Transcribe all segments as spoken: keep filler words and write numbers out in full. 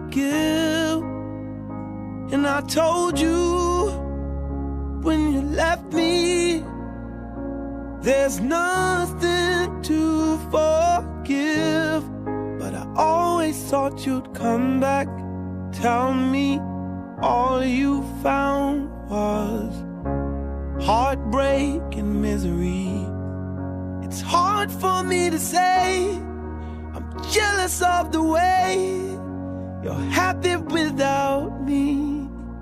forgive. And I told you when you left me, there's nothing to forgive. But I always thought you'd come back, tell me all you found was heartbreak and misery. It's hard for me to say, I'm jealous of the way you're happy without me.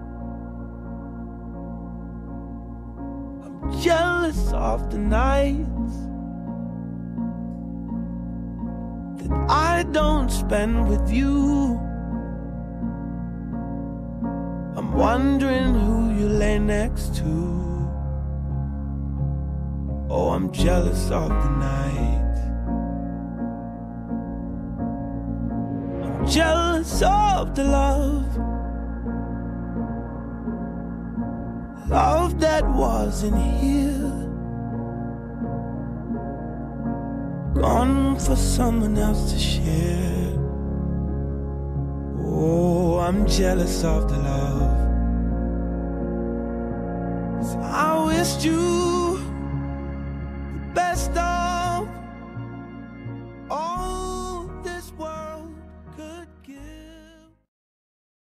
I'm jealous of the nights that I don't spend with you. I'm wondering who you lay next to. Oh, I'm jealous of the night. I'm jealous of the love, love that wasn't here, gone for someone else to share. Oh, I'm jealous of the love. So I wished you